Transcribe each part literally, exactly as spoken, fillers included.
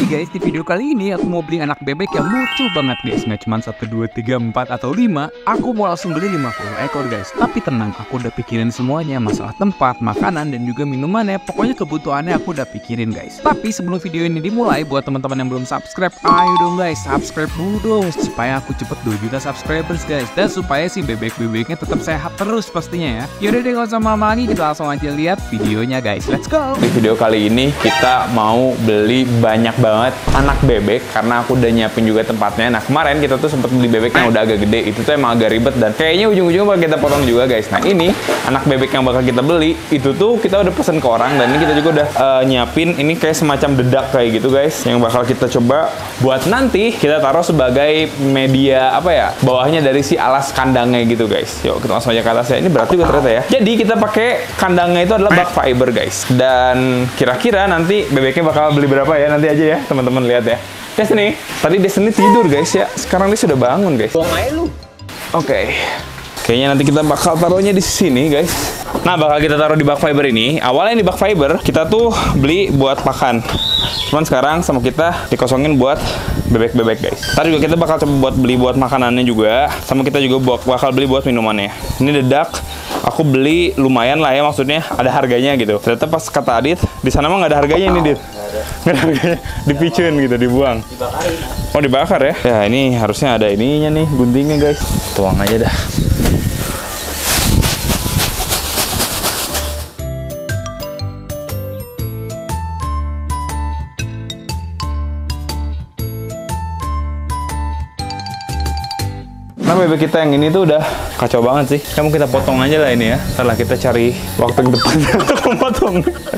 guys, di video kali ini aku mau beli anak bebek yang lucu banget guys. Nggak cuma satu, dua, tiga, empat, atau lima. Aku mau langsung beli lima puluh ekor guys. Tapi tenang, aku udah pikirin semuanya. Masalah tempat, makanan, dan juga minumannya. Pokoknya kebutuhannya aku udah pikirin guys. Tapi sebelum video ini dimulai, buat teman-teman yang belum subscribe, ayo dong guys, subscribe dulu dong. Supaya aku cepet dua juta subscribers guys. Dan supaya si bebek-bebeknya tetap sehat terus pastinya ya. Yaudah deh, gak usah lama lagi, kita langsung aja lihat videonya guys. Let's go! Di video kali ini kita mau beli banyak banget anak bebek karena aku udah nyiapin juga tempatnya. Nah kemarin kita tuh sempat beli bebek yang udah agak gede, itu tuh emang agak ribet dan kayaknya ujung-ujungnya bakal kita potong juga guys. Nah ini anak bebek yang bakal kita beli itu tuh kita udah pesen ke orang dan ini kita juga udah uh, nyiapin ini kayak semacam dedak kayak gitu guys yang bakal kita coba buat nanti kita taruh sebagai media apa ya, bawahnya dari si alas kandangnya gitu guys. Yuk kita langsung aja ke atas ya. Ini berat juga ternyata ya. Jadi kita pakai kandangnya itu adalah bak fiber guys. Dan kira-kira nanti bebeknya bakal beli berapa ya, nanti aja ya teman-teman lihat ya. Destiny, tadi Destiny tidur guys ya. Sekarang dia sudah bangun guys. Buang aja lu. Oke. Okay. Kayaknya nanti kita bakal taruhnya di sini guys. Nah bakal kita taruh di bak fiber ini. Awalnya di bak fiber kita tuh beli buat pakan. Cuman sekarang sama kita dikosongin buat bebek-bebek guys. Tadi juga kita bakal coba buat beli buat makanannya juga. Sama kita juga bakal beli buat minumannya. Ini dedak. Aku beli lumayan lah ya, maksudnya ada harganya gitu. Ternyata pas kata Adit, di sana mah nggak ada harganya ini, Dit. Nggak ada harganya, dipicun gitu, dibuang. Dibakar. Oh dibakar ya? Ya ini harusnya ada ininya nih, guntingnya guys. Tuang aja dah. Nah bebek kita yang ini tuh udah kacau banget sih. Kamu kita potong aja lah ini ya. Setelah kita cari waktu ke depan untuk memotong.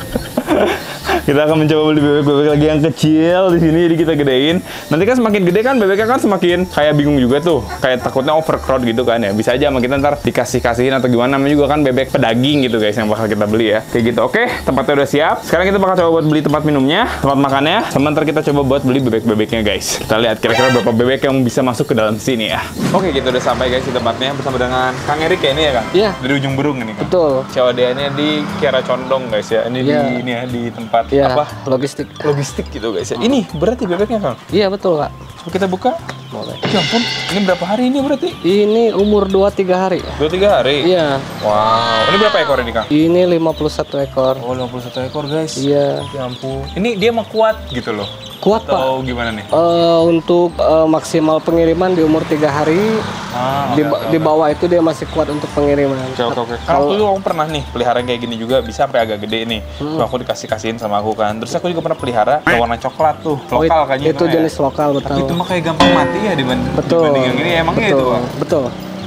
Kita akan mencoba beli bebek-bebek lagi yang kecil di sini, jadi kita gedein. Nanti kan semakin gede kan bebeknya kan semakin kayak bingung juga tuh, kayak takutnya overcrowd gitu kan ya. Bisa aja sama kita ntar dikasih-kasihin atau gimana, namanya juga kan bebek pedaging gitu guys yang bakal kita beli ya. Kayak gitu. Oke, tempatnya udah siap. Sekarang kita bakal coba buat beli tempat minumnya, tempat makannya. Sementara kita coba buat beli bebek-bebeknya guys. Kita lihat kira-kira berapa bebek yang bisa masuk ke dalam sini ya. Oke, kita udah sampai guys di tempatnya bersama dengan Kang Erik ya ini ya Kang? Iya. Dari ujung Berung ini kan? Betul. Cewadiannya di Kiara Condong guys ya. Ini ya. di ini ya di tempat ya, apa? Logistik. Logistik gitu guys ya. Ini berarti bebeknya Kang? Iya betul Kak. Coba kita buka. Boleh. Ya ampun, ini berapa hari ini berarti? Ini umur dua tiga hari. dua tiga hari? Iya. Wow. Ini berapa ekor ini Kang? Ini lima puluh satu ekor. Oh lima puluh satu ekor guys. Iya. Ya ampun. Ini dia mah kuat gitu loh. Kuat Pak. Atau gimana nih? Uh, untuk uh, maksimal pengiriman di umur tiga hari. Ah, di, okay, okay, di bawah itu dia masih kuat untuk pengiriman. Oke oke oke. Kalau dulu aku pernah nih pelihara kayak gini juga, bisa sampai agak gede nih. Hmm. Terus aku dikasih kasihin sama aku kan. Terus aku juga pernah pelihara yang warna coklat tuh, oh, lokal kayaknya. Itu jenis ya? Lokal betul. Tapi itu mah kayak gampang mati ya dibanding, betul. dibanding yang ini. Emangnya betul. itu Bang? Betul.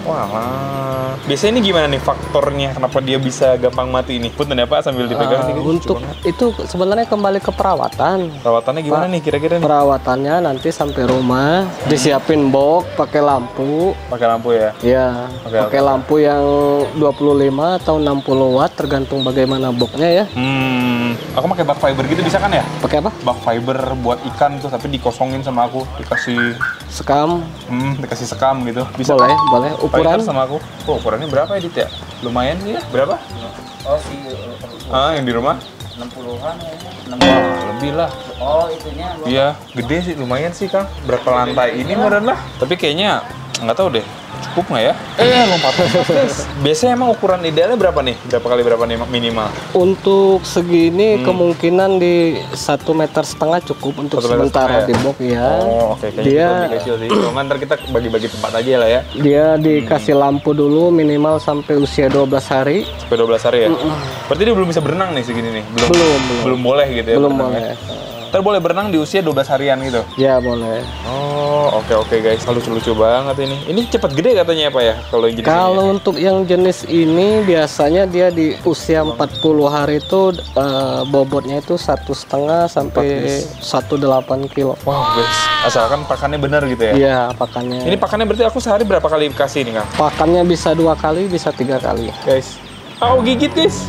Wah, biasanya ini gimana nih faktornya kenapa dia bisa gampang mati ini? Punten ya Pak sambil dipegang. Uh, untuk itu sebenarnya kembali ke perawatan. Perawatannya gimana Pak, nih kira-kira nih? Perawatannya nanti sampai rumah disiapin box, pakai lampu. Pakai lampu ya? Iya, pakai okay. lampu yang dua puluh lima atau enam puluh watt tergantung bagaimana boxnya ya. Hmm, aku pakai bak fiber gitu bisa kan ya? Pakai apa? Bak fiber buat ikan tuh tapi dikosongin sama aku, dikasih sekam. Hmm, dikasih sekam gitu. Bisa boleh, kan? boleh. Ukuran sama aku. Oh, ukurannya berapa ya, Dit ya? Lumayan sih ya. Berapa? Oh, si ah, yang di rumah? enam puluhan ya. Wah, lebih lah. Oh, itunya. Iya, gede sih, lumayan sih, Kang. Berapa lantai ini meren lah. Tapi kayaknya nggak tahu deh. Cukup nggak ya? Eh, lompat guys. Biasanya emang ukuran idealnya berapa nih? Berapa kali berapa nih minimal? Untuk segini hmm. kemungkinan di satu meter setengah cukup untuk satu sementara ya? Di box ya. Oh, oke. Okay. Dia kecil sih. Kalau ntar kita bagi-bagi tempat aja lah ya. Dia dikasih hmm. lampu dulu minimal sampai usia dua belas hari. Sampai dua belas hari ya? Hmm. Berarti dia belum bisa berenang nih segini nih? Belum, belum, belum. Belum boleh gitu ya? Belum boleh. Ya? Ntar boleh berenang di usia dua belas harian gitu? Ya, boleh. Oh, oke oke guys. Lucu-lucu banget ini. Ini cepat gede katanya apa ya? Kalau jenis Kalau ini? untuk yang jenis ini biasanya dia di usia empat puluh hari itu uh, bobotnya itu satu setengah sampai satu delapan kilo. Wow guys, asalkan pakannya benar gitu ya? Iya, pakannya. Ini pakannya berarti aku sehari berapa kali kasih ini Kang? Pakannya bisa dua kali, bisa tiga kali. Guys, oh gigit guys.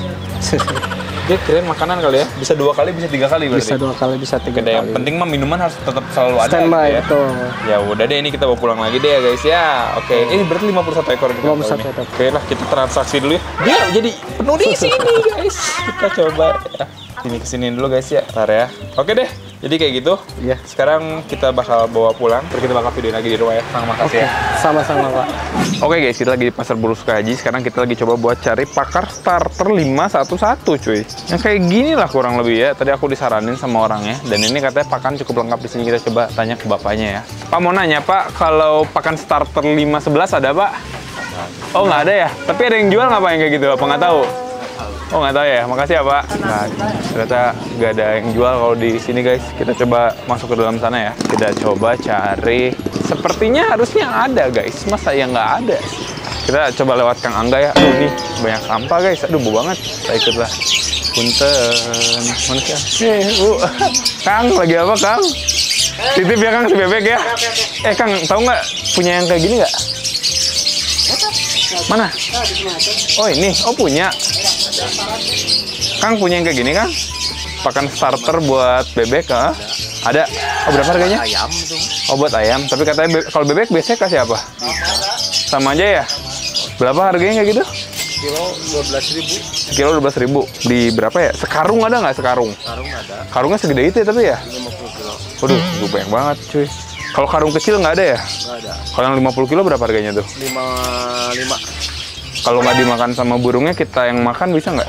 Dia keren makanan kali ya, bisa dua kali, bisa tiga kali berarti. Bisa dua kali, bisa tiga Oke, kali. Yang penting mah minuman harus tetap selalu ada. Standby, gitu ya. Betul. Ya udah deh, ini kita bawa pulang lagi deh ya guys ya. Oke, oh. Ini berarti lima puluh satu ekor. lima puluh satu ekor. Oke lah, kita transaksi dulu ya. Dia jadi penuh di sini guys. Kita coba ya. Sini kesini dulu guys ya, ntar ya. Oke deh. Jadi kayak gitu. Iya. Sekarang kita bakal bawa pulang. Terus kita bakal videoin lagi di rumah ya. Kang, makasih ya. Sama-sama Pak. Oke guys, kita lagi di Pasar Buru Sukahaji. Sekarang kita lagi coba buat cari pakar starter lima satu satu cuy. Yang kayak gini lah kurang lebih ya. Tadi aku disaranin sama orangnya. Dan ini katanya pakan cukup lengkap di sini. Kita coba tanya ke bapaknya ya. Pak mau nanya Pak, kalau pakan starter lima sebelas ada Pak? Oh nggak ada ya? Tapi ada yang jual nggak Pak yang kayak gitu? Apa nggak tahu? Oh nggak tahu ya, makasih ya Pak. Nah, ternyata nggak ada yang jual kalau di sini guys. Kita coba masuk ke dalam sana ya. Kita coba cari. Sepertinya harusnya ada guys. Masa ya nggak ada? Kita coba lewat Kang Angga ya. Aduh nih banyak sampah guys. Aduh bau banget. Kita ikutlah. Punten. Mana sih? Eh, Bu. Kang lagi apa Kang? Titip ya Kang si bebek ya. Eh Kang tahu nggak punya yang kayak gini nggak? Mana? Oh ini. Oh punya. Kang punya yang kayak gini Kang? Pakan starter buat bebek kah? Ada. Oh berapa harganya? Ayam tuh. Oh buat ayam. Tapi katanya be kalau bebek biasanya kasih apa? Sama aja ya? Berapa harganya kayak gitu? Kilo dua belas ribu. Kilo dua belas ribu. Di berapa ya? Sekarung ada nggak sekarung? Karung ada. Karungnya segede itu ya tapi ya? lima puluh kilo. Waduh, gue banyak banget cuy. Kalau karung kecil nggak ada ya? Nggak ada. Kalau yang lima puluh kilo berapa harganya tuh? lima lima. Kalau nggak dimakan sama burungnya, kita yang makan bisa nggak?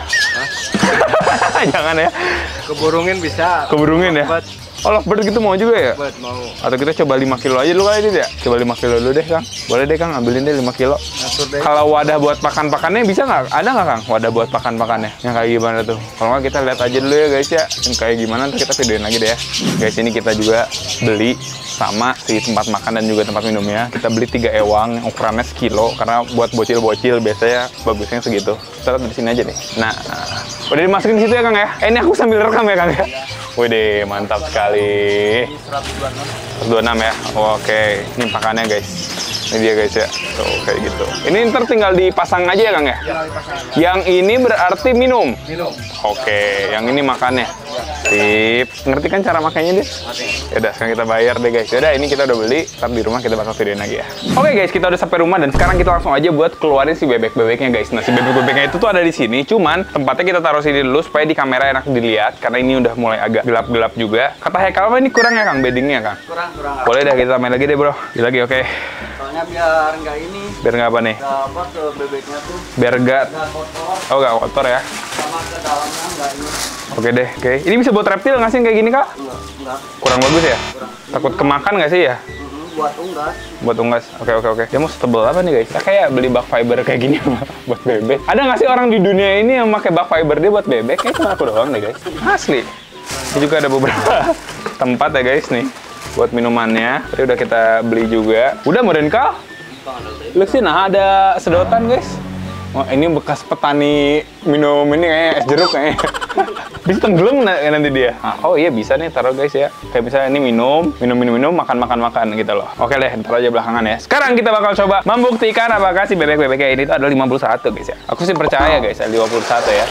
Jangan ya. Keburungin bisa. Keburungin ya? Lovebird. Oh, lovebird gitu mau juga ya? Lovebird mau. Atau kita coba lima kilo aja dulu kali ya? Coba lima kilo dulu deh, Kang. Boleh deh, Kang. Ambilin deh lima kilo. Ngatur deh. Kalau wadah buat pakan-pakannya bisa nggak? Ada nggak, Kang? Wadah buat pakan-pakannya? Yang kayak gimana tuh? Kalau nggak kita lihat aja dulu ya, guys ya. Yang kayak gimana, nanti kita videoin lagi deh ya. Guys, ini kita juga beli sama si tempat makan dan juga tempat minumnya. Kita beli tiga ewang, ukurannya sekilo. Karena buat bocil-bocil biasanya bagusnya segitu. Kita lihat di sini aja deh. Nah, udah dimasukin di situ ya, Kang ya? Eh, ini aku sambil rekam ya, Kang ya? Wih, mantap sekali. seratus dua puluh enam. seratus dua puluh enam ya. Oke, ini pakannya guys. Ini dia guys ya. Tuh kayak gitu. Ini ntar tinggal dipasang aja ya Kang ya. Yang ini berarti minum. Minum. Oke, yang ini makannya. Sip. Ngerti kan cara makanya deh? Yaudah, sekarang kita bayar deh guys. Yaudah, ini kita udah beli. Ntar di rumah kita bakal videoin lagi ya. Oke guys, kita udah sampai rumah dan sekarang kita langsung aja buat keluarin si bebek-bebeknya guys. Nah, si bebek-bebeknya itu tuh ada di sini. Cuman tempatnya kita taruh sini dulu supaya di kamera enak dilihat. Karena ini udah mulai agak gelap-gelap juga. Kata Hekal apa ini kurang ya Kang beddingnya Kang? Kurang kurang. Boleh dah kita main lagi deh bro. Lagi oke. Soalnya biar nggak ini. Biar nggak apa nih? Nggak apa ke bebeknya tuh. Biar nggak. Nggak kotor. Oh nggak kotor ya? Sama ke dalamnya nggak ini. Oke deh. Oke. Ini bisa buat reptil nggak sih kayak gini Kak? Enggak. Enggak. Kurang bagus ya? Kurang. Takut kemakan nggak sih ya? Mm-mm, buat unggas. Buat unggas. Oke oke oke. Dia mau setebel apa nih guys? Kita kayak beli bak fiber kayak gini buat bebek. Ada nggak sih orang di dunia ini yang pakai bak fiber dia buat bebek? Kayaknya cuma aku doang deh guys. Asli. Ini juga ada beberapa tempat ya guys nih buat minumannya. Tadi udah kita beli juga. Udah meren Kal? Lihat sih, nah ada sedotan guys. Oh, ini bekas petani minum ini kayaknya es jeruk kayaknya. Bisa tenggelam nanti dia. Nah, oh iya bisa nih taruh guys ya. Kayak misalnya ini minum, minum minum minum, makan makan makan gitu loh. Oke deh, ntar aja belakangan ya. Sekarang kita bakal coba membuktikan apakah si bebek-bebeknya ini tuh ada lima puluh satu guys ya. Aku sih percaya guys ya lima puluh satu ya.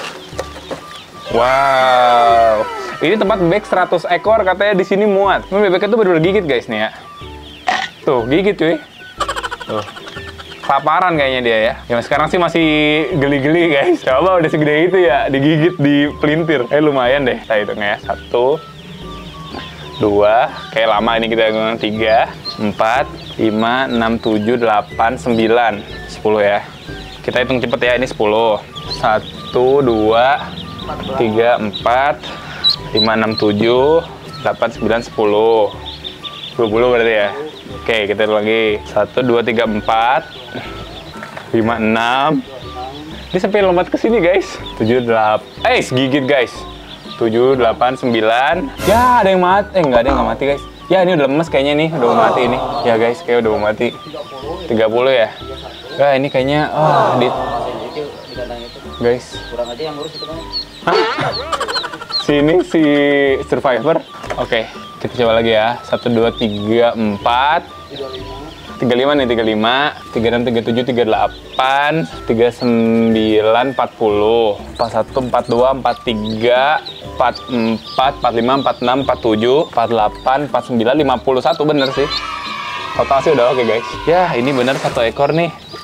Wow. Ini tempat bebek seratus ekor katanya di sini muat. Ini bebeknya tuh bener-bener gigit guys nih ya. Tuh, gigit cuy. Tuh. Kelaparan kayaknya dia ya. Ya sekarang sih masih geli-geli guys. Coba udah segede itu ya, digigit di pelintir. Eh lumayan deh. Saya hitungnya ya. Satu, dua, kayak lama ini kita hitung. Tiga, empat, lima, enam, tujuh, delapan, sembilan, sepuluh ya. Kita hitung cepet ya. Ini sepuluh. Satu, dua, tiga, empat, lima, enam, tujuh, delapan, sembilan, sepuluh. dua puluh berarti ya. Oke, kita lagi. satu, dua, tiga, empat, lima, enam. Ini sampai lompat ke sini, guys. tujuh, delapan. Eh, segigit, guys. tujuh, delapan, sembilan. Ya, ada yang mati. Eh, nggak ada yang nggak mati, guys. Ya, ini udah lemes kayaknya nih. Udah mau mati ini. Ya, guys. Kayak udah mau mati. tiga puluh ya. Ya, ini kayaknya... Oh, di... Guys. Kurang aja yang ngurus itu kan. Sini si survivor. Oke, kita coba lagi ya. satu, dua, tiga, empat. tiga puluh lima nih, tiga puluh lima. tiga puluh enam, tiga puluh tujuh, tiga puluh delapan. tiga puluh sembilan, empat puluh. empat puluh satu, empat puluh dua, empat puluh tiga. empat puluh empat, empat puluh lima, empat puluh enam, empat puluh tujuh. empat puluh delapan, empat puluh sembilan, lima puluh satu. Bener sih. Total sih udah oke guys. Ya, ini bener satu ekor nih.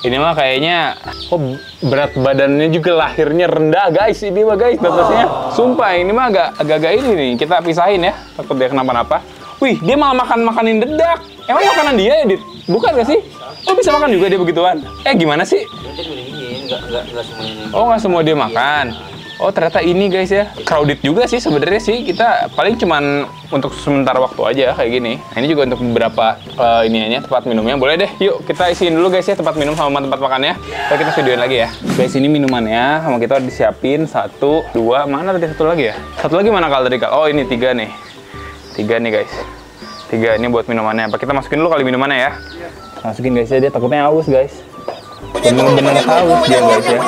Ini mah kayaknya, kok berat badannya juga lahirnya rendah guys. Ini mah guys, batasnya. Sumpah, ini mah agak agak-agak ini nih. Kita pisahin ya, takut dia kenapa-napa. Wih, dia malah makan-makanin dedak. Emang makanan dia ya, Dit? Bukan gak sih? Oh, bisa makan juga dia begituan? Eh, gimana sih? Dia milihin, nggak nggak nggak semuanya. Oh, nggak semua dia makan. Oh, ternyata ini guys ya. Crowded juga sih sebenarnya sih. Kita paling cuman untuk sementara waktu aja kayak gini. Nah, ini juga untuk beberapa uh, iniannya, tempat minumnya. Boleh deh, yuk kita isiin dulu guys ya tempat minum sama tempat makannya. Lalu kita videoin lagi ya. Guys, ini minumannya sama kita disiapin satu, dua, mana tadi satu lagi ya? Satu lagi mana kal tadi kal? Oh, ini tiga nih. Tiga nih guys. Tiga ini buat minumannya. Apa kita masukin dulu kali minumannya ya? Masukin guys ya, dia takutnya haus guys. Bener-bener haus dia guys ya.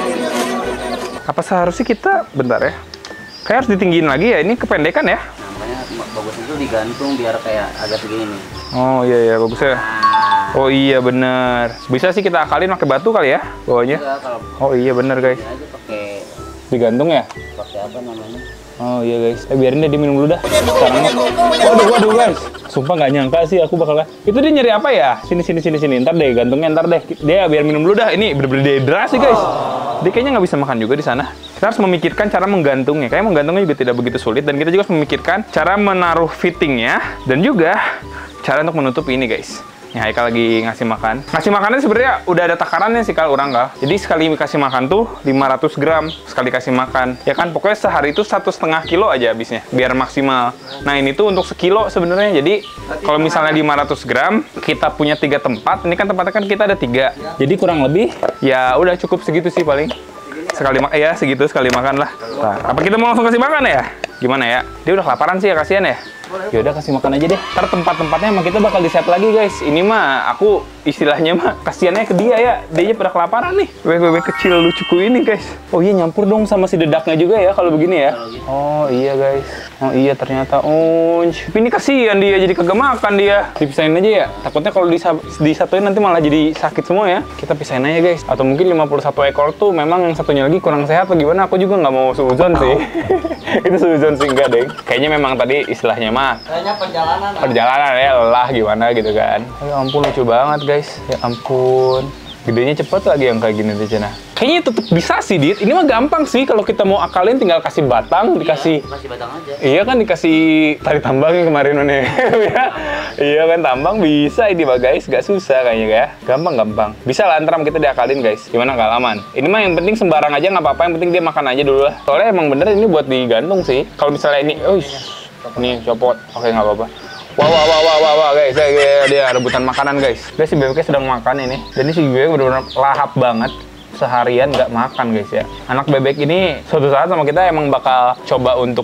Apa seharusnya kita, bentar ya, kayak harus ditinggiin lagi ya, ini kependekan ya? Makanya bagus itu digantung biar kayak agak segini. Oh iya iya bagus ya. Oh iya bener. Bisa sih kita akalin pakai batu kali ya bawahnya. Enggak, kalau Oh iya bener guys. ini aja pakai Digantung ya? pakai apa namanya? Oh iya guys. Eh biarin deh dia minum dulu dah. Sekarang mah. Waduh waduh guys. Sumpah nggak nyangka sih aku bakal. Itu dia nyari apa ya? Sini sini sini sini. Ntar deh gantungnya ntar deh. Dia biar minum dulu dah. Ini bener-bener dehidrasi guys. Dia kayaknya nggak bisa makan juga di sana. Kita harus memikirkan cara menggantungnya. Kayak menggantungnya juga tidak begitu sulit. Dan kita juga harus memikirkan cara menaruh fittingnya. Dan juga cara untuk menutup ini guys. Nih Haikal lagi ngasih makan. Ngasih makannya sebenarnya udah ada takarannya sih kalau orang kal. Jadi sekali kasih makan tuh lima ratus gram sekali kasih makan. Ya kan pokoknya sehari itu satu setengah kilo aja habisnya biar maksimal. Nah ini tuh untuk sekilo sebenarnya. Jadi kalau misalnya lima ratus gram kita punya tiga tempat. Ini kan tempatnya kan kita ada tiga. Jadi kurang lebih ya udah cukup segitu sih paling. Sekali makan ya segitu sekali makan lah. Nah, apa kita mau langsung kasih makan ya? Gimana ya? Dia udah kelaparan sih ya kasihan ya. Ya udah kasih makan aja deh. Ntar tempat-tempatnya emang kita bakal di-set lagi guys. Ini mah aku istilahnya mah kasihannya ke dia ya. Dia pada kelaparan nih. Bebek-bebek kecil lucuku ini guys. Oh iya nyampur dong sama si dedaknya juga ya kalau begini ya. Oh iya guys. Oh iya ternyata. Oh, tapi ini kasihan dia jadi kagak makan dia. Dipisahin aja ya. Takutnya kalau disa- disatuin nanti malah jadi sakit semua ya. Kita pisahin aja guys. Atau mungkin lima puluh satu ekor tuh memang yang satunya lagi kurang sehat atau gimana. Aku juga nggak mau suzon sih. Itu suzon sih enggak deh. Kayaknya memang tadi istilahnya mah Kayaknya perjalanan. perjalanan ya lelah gimana gitu kan. Ya ampun lucu banget guys. Ya ampun. Gedenya cepet lagi yang kayak gini tuh Cina. Kayaknya tetep bisa sih Dit. Ini mah gampang sih kalau kita mau akalin tinggal kasih batang, dikasih. Iya, kasih batang aja. Iya kan dikasih tali tambang yang kemarin mana ya. Iya kan tambang bisa ini mah guys, gak susah kayaknya ya. Gampang-gampang. Bisa lah antara kita diakalin guys. Gimana kalau aman? Ini mah yang penting sembarang aja nggak apa-apa, yang penting dia makan aja dulu lah. Soalnya emang bener ini buat digantung sih. Kalau misalnya ini, oh ini copot. Oke nggak apa-apa. Wah, wah, wah, wah, wah, wah, guys, guys, dia rebutan makanan, guys. Guys, si bebeknya sedang makan ini. Dan ini si bebek benar-benar lahap banget. Seharian nggak makan, guys ya. Anak bebek ini suatu saat sama kita emang bakal coba untuk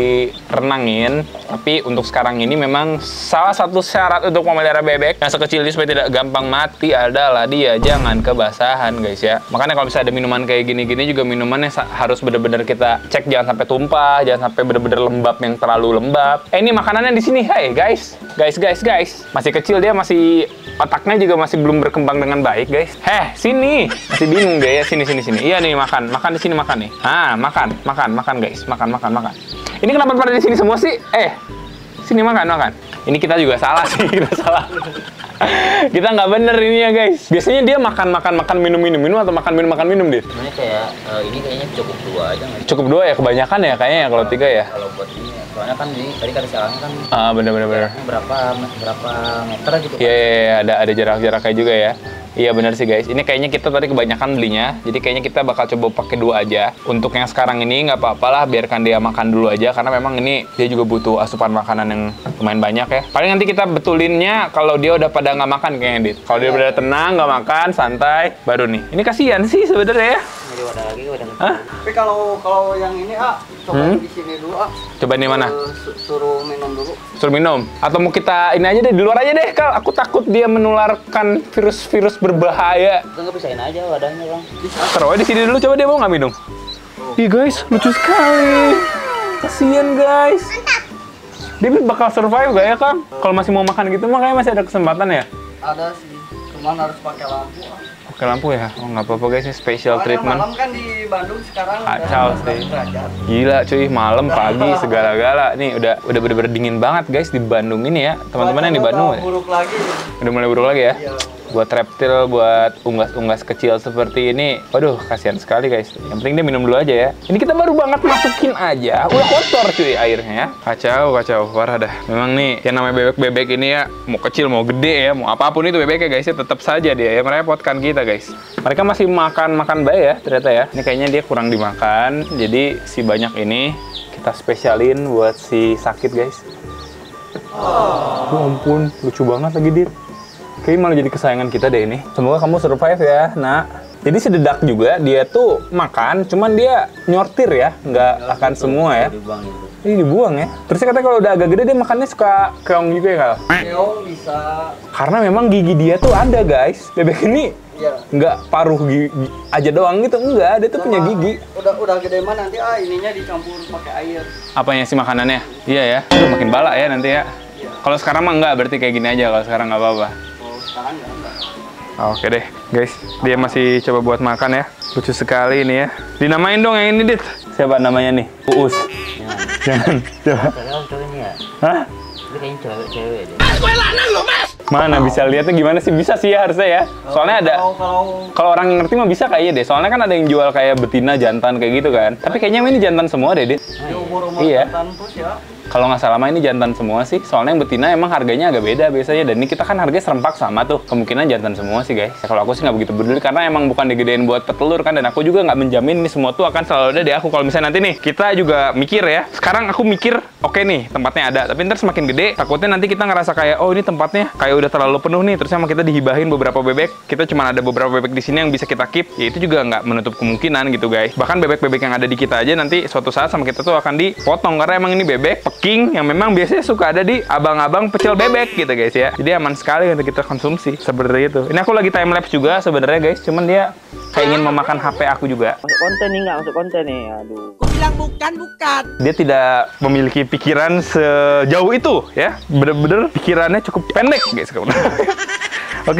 direnangin. Tapi untuk sekarang ini memang salah satu syarat untuk memelihara bebek yang sekecil ini supaya tidak gampang mati adalah dia jangan kebasahan, guys ya. Makanya kalau bisa ada minuman kayak gini-gini juga minumannya harus bener-bener kita cek jangan sampai tumpah, jangan sampai bener-bener lembab yang terlalu lembab. Eh ini makanannya di sini, hey guys, guys, guys, guys. Masih kecil dia masih otaknya juga masih belum berkembang dengan baik, guys. Heh, sini masih bingung dia ya, sini sini sini. Iya nih makan, makan di sini makan nih. Ah makan, makan, makan guys, makan, makan, makan. Ini kenapa pada di sini semua sih? Eh, sini makan, makan. Ini kita juga salah sih, kita salah. Kita nggak bener ini ya guys. Biasanya dia makan makan makan minum minum minum atau makan minum makan minum Dit. Sebenarnya kayak uh, ini kayaknya cukup dua aja nggak sih? Cukup dua ya kebanyakan ya kayaknya ya kalau tiga ya. Kalau buat ini ya. Soalnya kan ini tadi kata jalannya kan Ah bener bener bener. berapa berapa meter gitu kan. Iya iya iya ada ada jarak-jaraknya juga ya. Iya benar sih guys. Ini kayaknya kita tadi kebanyakan belinya. Jadi kayaknya kita bakal coba pakai dua aja. Untuk yang sekarang ini nggak apa-apa lah, biarkan dia makan dulu aja karena memang ini dia juga butuh asupan makanan yang lumayan banyak ya. Paling nanti kita betulinnya kalau dia udah pada nggak makan kayaknya Dit. Kalau dia udah tenang nggak makan santai baru nih. Ini kasihan sih sebenarnya ya. Jadi wadah lagi wadah. Hah? Tapi kalau kalau yang ini ah coba Hmm? di sini dulu ah. Coba di mana? Eh, su- suruh minum dulu. Suruh minum. Atau mau kita ini aja deh di luar aja deh Kal. Aku takut dia menularkan virus-virus berbahaya. Kita nggak pisahin aja wadahnya bang. Bisa. Taruh aja di sini dulu, coba dia mau nggak minum? Ih guys, lucu sekali. Kasian guys. Dia bakal survive gak ya Kang? Kalau masih mau makan gitu mah kayaknya masih ada kesempatan ya? Ada sih. Cuman harus pakai lampu. Ah. Pakai lampu ya? Oh nggak apa-apa guys, ini special Soalnya treatment. malam kan di Bandung sekarang Kacau udah sih. derajat. Gila cuy, malam, pagi, segala-gala. Nih udah udah bener-bener dingin banget guys di Bandung ini ya. Teman-teman yang di Cuaca Bandung udah ya? buruk lagi. Udah mulai buruk lagi ya? Iya. Buat reptil, buat unggas-unggas kecil seperti ini, waduh kasihan sekali guys. Yang penting dia minum dulu aja ya. Ini kita baru banget masukin aja, udah kotor cuy airnya ya. Kacau, kacau, parah dah. Memang nih, yang namanya bebek-bebek ini ya, mau kecil, mau gede ya, mau apapun itu bebeknya guys ya, tetap saja dia ya merepotkan kita guys. Mereka masih makan-makan bayi ya ternyata ya. Ini kayaknya dia kurang dimakan, jadi si banyak ini kita spesialin buat si sakit guys. Oh, ya ampun, lucu banget lagi dia. Kayaknya malah jadi kesayangan kita deh ini. Semoga kamu survive ya, nak. Jadi si dedak juga, dia tuh makan, cuman dia nyortir ya, nggak akan semua ya. Ini dibuang ya. Terus katanya kalau udah agak gede dia makannya suka keong juga ya, Kal? Keong bisa. Karena memang gigi dia tuh ada guys. Bebek ini Iya. nggak paruh gigi aja doang gitu, enggak. Dia tuh punya gigi. Udah udah gede mah nanti ah ininya dicampur pakai air. Apanya sih makanannya? Iya ya, udah makin balak ya nanti ya. Kalau sekarang mah enggak, berarti kayak gini aja. Kalau sekarang nggak apa-apa. Oh, sekarang enggak enggak. Oke deh, guys. Dia masih coba buat makan ya. Lucu sekali ini ya. Dinamain dong yang ini, Dit. Siapa namanya nih? Uus. Jangan. Coba. Cowok ini ya? Hah? Itu kayaknya cewek-cewek deh. Mana bisa lihatnya gimana sih? Bisa sih ya harusnya ya. Soalnya ada Kalau kalau kalau orang yang ngerti mah bisa kayaknya deh. Soalnya kan ada yang jual kayak betina, jantan kayak gitu kan. Tapi kayaknya ini jantan semua deh, Dit. di umur-umur Iya. tertentu sih ya. Kalau nggak salah mah ini jantan semua sih. Soalnya yang betina emang harganya agak beda biasanya. Dan ini kita kan harganya serempak sama tuh. Kemungkinan jantan semua sih guys. Ya, kalau aku sih nggak begitu peduli karena emang bukan digedein buat petelur kan. Dan aku juga nggak menjamin ini semua tuh akan selalu ada di aku. Kalau misalnya nanti nih kita juga mikir ya. Sekarang aku mikir oke okay nih tempatnya ada. Tapi ntar semakin gede takutnya nanti kita ngerasa kayak oh ini tempatnya kayak udah terlalu penuh nih. Terus sama kita dihibahin beberapa bebek. Kita cuma ada beberapa bebek di sini yang bisa kita keep. Ya itu juga nggak menutup kemungkinan gitu guys. Bahkan bebek-bebek yang ada di kita aja nanti suatu saat sama kita tuh akan dipotong. Karena emang ini bebek peking yang memang biasanya suka ada di abang-abang pecel bebek gitu guys ya. Jadi aman sekali untuk kita konsumsi seperti itu. Ini aku lagi time lapse juga sebenarnya guys. Cuman dia kayak ingin memakan H P aku juga. Masuk konten nih, nggak masuk konten nih. Aduh. Bilang bukan, bukan. Dia tidak memiliki pikiran sejauh itu ya. Bener-bener pikirannya cukup pendek guys. Oke.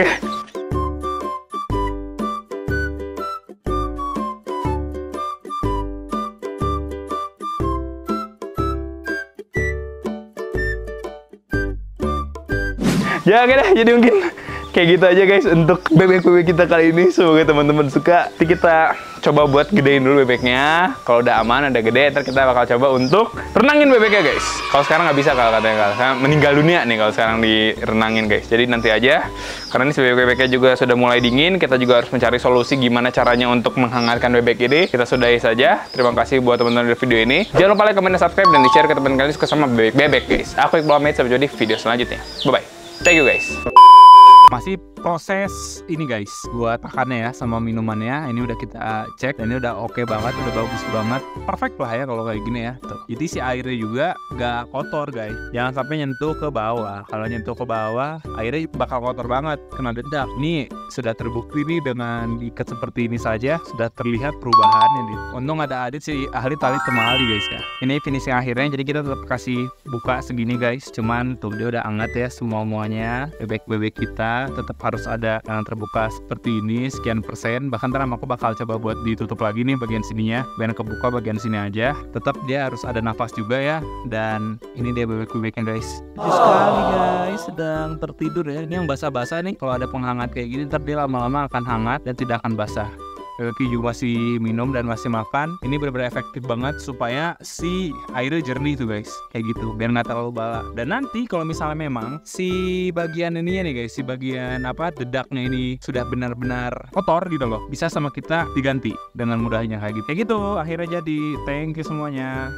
Ya oke deh, jadi mungkin kayak gitu aja guys untuk bebek-bebek kita kali ini. Semoga teman-teman suka. Nanti kita coba buat gedein dulu bebeknya. Kalau udah aman, udah gede, ntar kita bakal coba untuk renangin bebeknya guys. Kalau sekarang nggak bisa kalau katanya kalau sekarang meninggal dunia nih kalau sekarang direnangin guys. Jadi nanti aja, karena ini bebek-bebeknya juga sudah mulai dingin. Kita juga harus mencari solusi gimana caranya untuk menghangatkan bebek ini. Kita sudahi saja. Terima kasih buat teman-teman dari video ini. Jangan lupa like, komen, dan subscribe, dan di-share ke teman kalian suka sama bebek-bebek guys. Aku Iqbal Ahmed, sampai jumpa di video selanjutnya. Bye-bye. Thank you guys. Masih proses ini guys buat makannya ya sama minumannya. Ini udah kita cek dan ini udah oke banget, udah bagus banget, perfect lah ya kalau kayak gini ya. Tuh. Jadi si airnya juga gak kotor guys. Jangan sampai nyentuh ke bawah. Kalau nyentuh ke bawah, airnya bakal kotor banget, kena dedak. Ini sudah terbukti nih dengan diikat seperti ini saja sudah terlihat perubahannya nih. Untung ada Adit si ahli tali temali guys ya. Ini finishing akhirnya, jadi kita tetap kasih buka segini guys. Cuman tuh dia udah hangat ya semua muanya. Bebek-bebek kita tetap harus ada yang terbuka seperti ini sekian persen. Bahkan ntar aku bakal coba buat ditutup lagi nih bagian sininya biar kebuka bagian sini aja. Tetap dia harus ada nafas juga ya. Dan ini dia bebek-bebeknya guys. Lucu sekali guys, sedang tertidur ya. Ini yang basah-basah nih, kalau ada penghangat kayak gini ntar dia lama-lama akan hangat dan tidak akan basah. Bebek juga masih minum dan masih makan. Ini benar-benar efektif banget supaya si airnya jernih tuh guys. Kayak gitu, biar nggak terlalu bala. Dan nanti kalau misalnya memang si bagian ini nih guys, si bagian apa dedaknya ini sudah benar-benar kotor gitu loh, bisa sama kita diganti dengan mudahnya kayak gitu. Kayak gitu, akhirnya jadi. Thank you semuanya.